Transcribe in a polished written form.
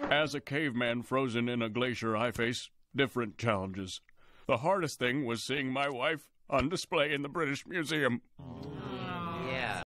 As a caveman frozen in a glacier, I face different challenges. The hardest thing was seeing my wife on display in the British Museum.